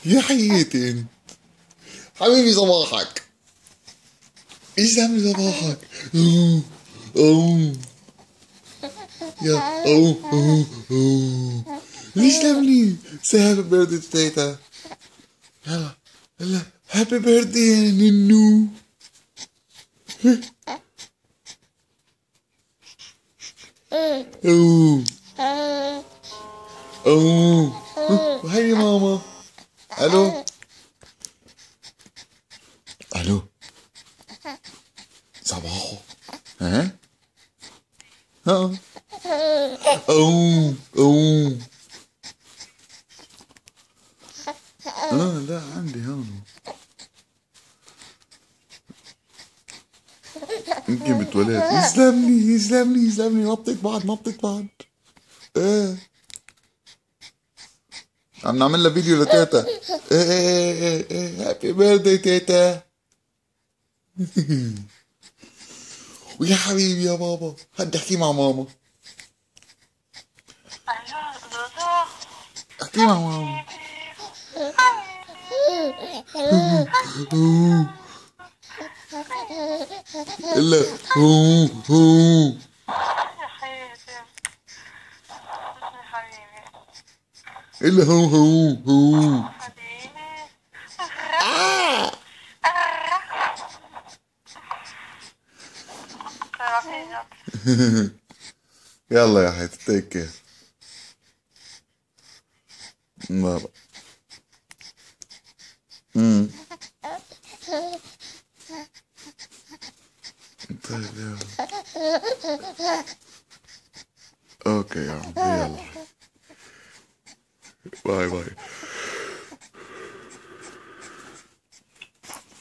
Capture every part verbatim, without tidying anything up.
يا حياتي انت حبيبي صباحك. يسلم لي صباحك. أوه. أوه. يا أوه أوه أوه. يسلم لي. say happy birthday to تيتا. يلا يلا happy birthday يا ننو. أوه أوه. هاي ماما. ألو ألو صباحو. ها ها أوه أوه. اه لا عندي هون. يمكن بالتواليت. يسلم لي يسلم لي يسلم لي. نبطة بعد نبطة بعد. ايه عم نعمل لها فيديو لتيتا. ايه ايه ايه ايه هابي بيرثدي تيتا. ويا حبيبي يا بابا هدي احكي مع ماما. أيوة زوزو. احكي مع ماما. الا هو هو. يا حياتي يا حبيبي. الا هو هو هو. حبيبي. آه. يلا يا حياتي تيك كير. بابا. امم طيب يلا. اوكي يا عم يلا. باي باي.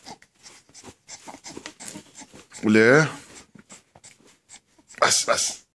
وليه؟ بس بس